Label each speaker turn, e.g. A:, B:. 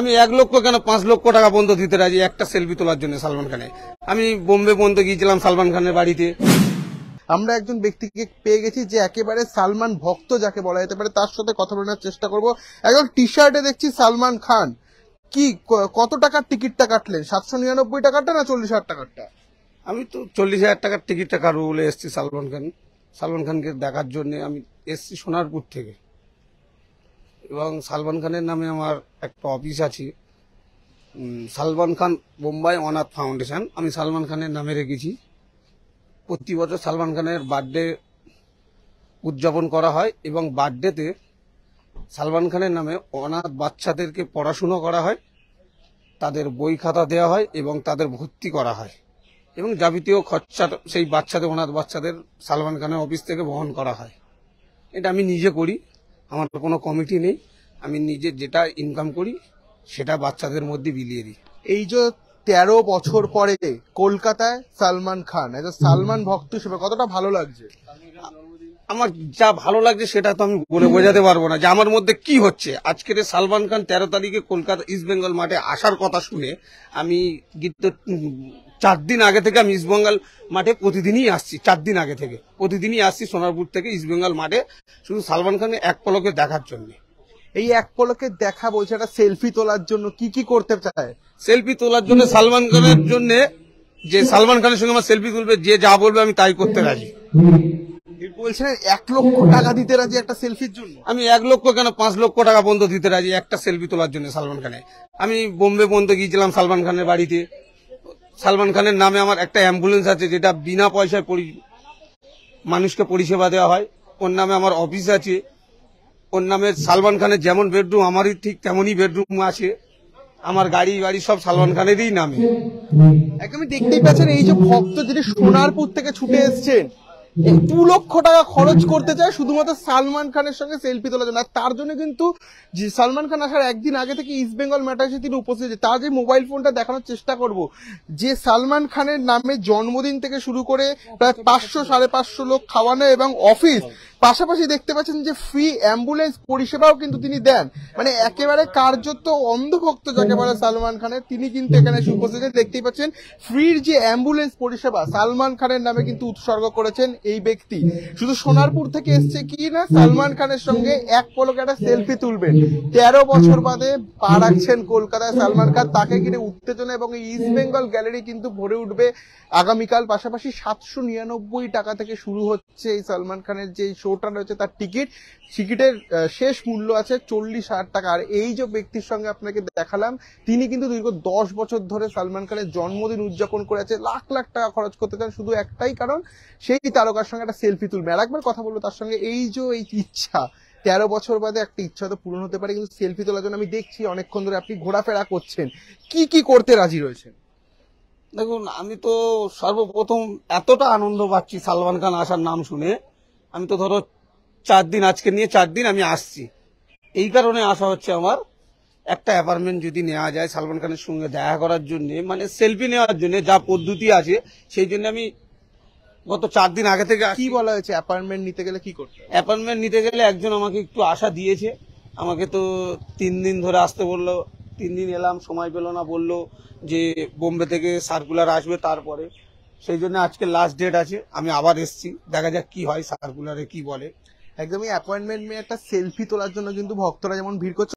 A: আমি 1 লক্ষ কেন 5 লক্ষ টাকা পর্যন্ত দিতে রাজি একটা সেলফি তোলার জন্য সালমান খানে। আমি বোম্বে পর্যন্ত গিয়েছিলাম সালমান খানের বাড়িতে।
B: আমরা একজন ব্যক্তিকে পেয়ে গেছি যে একেবারে সালমান ভক্ত যাকে বলা যেতে পারে, তার সাথে কথা বলার চেষ্টা করব। একজন টি শার্টে দেখছি সালমান খান, কি কত টাকার টিকিটটা কাটলেন? 799 টাকাটা না 40,000 টাকারটা?
A: আমি তো 40,000 টাকার টিকিটটা কাটবো বলে এসেছি সালমান খানকে দেখার জন্য। আমি এসেছি সোনারপুর থেকে, এবং সালমান খানের নামে আমার একটা অফিস আছে, সালমান খান বোম্বাই অনাথ ফাউন্ডেশন, আমি সালমান খানের নামে রেখেছি। প্রতি বছর সালমান খানের বার্থডে উদযাপন করা হয়, এবং বার্থডেতে সালমান খানের নামে অনাথ বাচ্চাদেরকে পড়াশুনো করা হয়, তাদের বই খাতা দেওয়া হয় এবং তাদের ভর্তি করা হয়, এবং যাবতীয় খরচা সেই বাচ্চাদের, অনাথ বাচ্চাদের সালমান খানের অফিস থেকে বহন করা হয়। এটা আমি নিজে করি, আমার কোনো কমিটি নেই। আমি নিজে যেটা ইনকাম করি সেটা বাচ্চাদের মধ্যে বিলিয়ে দিই।
B: এই যে 13 বছর পরে কলকাতায় সালমান খান, এজ সালমান ভক্ত হিসেবে কতটা ভালো লাগছে?
A: আমার যা ভালো লাগছে সেটা তো আমি বলে বোঝাতে পারবো না যে আমার মধ্যে কি হচ্ছে। আজকের সালমান খান 13 তারিখে কলকাতা ইস্ট বেঙ্গল মাঠে আসার কথা শুনে আমি 4 দিন আগে থেকে আমি ইস্ট বেঙ্গল মাঠে প্রতিদিনই আসছি। 4 দিন আগে থেকে প্রতিদিনই আসছি সোনারপুর থেকে ইস্ট বেঙ্গল মাঠে, শুধু সালমান খানের এক পলকে দেখার জন্য।
B: এই এক পলকে দেখা বলছে একটা সেলফি তোলার জন্য কি কি করতে চায়?
A: সেলফি তোলার জন্য সালমান খানের জন্য, যে সালমান খানের সঙ্গে আমার সেলফি তুলবে, যে যা বলবে আমি তাই করতে রাজি।
B: বলছেন 1 লক্ষ টাকা দিতে রাজি একটা সেলফির জন্য?
A: আমি 1 লক্ষ কেন 5 লক্ষ টাকা পর্যন্ত দিতে রাজি একটা সেলফি তোলার জন্য সালমান খানে। আমি বোম্বে পর্যন্ত গিয়েছিলাম সালমান খানের বাড়িতে। সালমান খানের নামে আমার একটা অ্যাম্বুলেন্স আছে, যেটা বিনা পয়সায় মানুষকে পরিষেবা দেওয়া হয়। ওর নামে আমার অফিস আছে। ওর নামে সালমান খানের যেমন বেডরুম, আমারই ঠিক তেমনই বেডরুম আছে। আমার গাড়ি বাড়ি সব সালমান খানেরই নামে।
B: একদমই দেখতেই পাচ্ছেন এই যে ভক্ত যিনি সোনারপুর থেকে ছুটে এসছেন, 2 লক্ষ টাকা খরচ করতে চায় শুধুমাত্র সালমান খানের সঙ্গে সেলফি তোলার জন্য। আর তার জন্য কিন্তু যে সালমান খান আসার একদিন আগে থেকে ইস্ট বেঙ্গল ম্যাটার্সে তিনি উপস্থিত আছে। তার যে মোবাইল ফোনটা দেখানোর চেষ্টা করব, যে সালমান খানের নামে জন্মদিন থেকে শুরু করে প্রায় 500-550 লোক খাওয়ানো এবং অফিস, পাশাপাশি দেখতে পাচ্ছেন যে ফ্রি অ্যাম্বুলেন্স পরিষেবাও কিন্তু তিনি দেন। মানে একেবারে কার্যত অন্ধভক্ত যাকে বলে সালমান খানের, তিনি কিন্তু এখানে এসে উপস্থিত। দেখতেই পাচ্ছেন ফ্রির যে অ্যাম্বুলেন্স পরিষেবা সালমান খানের নামে কিন্তু উৎসর্গ করেছেন এই ব্যক্তি। শুধু সোনারপুর থেকে এসছে কি না, সালমান খানের সঙ্গে এক পলকে একটা সেলফি তুলবেন। 13 বছর বাদে পা রাখছেন কলকাতায় সালমান খান, তাকে ঘিরে উত্তেজনা এবং এই ইস্ট বেঙ্গল গ্যালারি কিন্তু ভরে উঠবে আগামীকাল। পাশাপাশি 799 টাকা থেকে শুরু হচ্ছে এই সালমান খানের যে শোটা রয়েছে তার টিকিটের শেষ মূল্য আছে 40,000 টাকা। আর এই যে ব্যক্তির সঙ্গে আপনাকে দেখালাম, তিনি কিন্তু দীর্ঘ 10 বছর ধরে সালমান খানের জন্মদিন উদযাপন করে আছে, লাখ লাখ টাকা খরচ করতে চান শুধু একটাই কারণ, সেই তারকার সঙ্গে একটা সেলফি তুলবে। আর একবার কথা বলবো তার সঙ্গে, এই যে এই ইচ্ছা 13 বছর বাদে একটা ইচ্ছা তো পূরণ হতে পারে, কিন্তু সেলফি তোলার জন্য আমি দেখছি অনেকক্ষণ ধরে আপনি ঘোরাফেরা করছেন, কি কি করতে রাজি রয়েছেন?
A: দেখুন, আমি তো সর্বপ্রথম এতটা আনন্দ পাচ্ছি সালমান খান আসার নাম শুনে। আমি তো ধরো 4 দিন, আজকে নিয়ে 4 দিন আমি আসছি। এই কারণে আসা হচ্ছে আমার, একটা অ্যাপার্টমেন্ট যদি নেওয়া যায় সালমান খানের সঙ্গে দেখা করার জন্য, মানে সেলফি নেওয়ার জন্য যা পদ্ধতি আছে, সেই জন্য আমি গত 4 দিন আগে থেকে।
B: কি বলা হয়েছে অ্যাপার্টমেন্ট নিতে গেলে কি করতে হবে?
A: অ্যাপার্টমেন্ট নিতে গেলে একজন আমাকে একটু আশা দিয়েছে। আমাকে তো 3 দিন ধরে আসতে বললো। 3 দিন এলাম, সময় পেল না, বললো যে বোম্বে থেকে সার্কুলার আসবে তারপরে। সেই জন্য আজকে লাস্ট ডেট আছে, আমি আবার এসছি, দেখা যাক কি হয়, সার্কুলারে কি বলে।
B: একদমই অ্যাপয়েন্টমেন্ট নিয়ে একটা সেলফি তোলার জন্য কিন্তু ভক্তরা যেমন ভিড় করছে।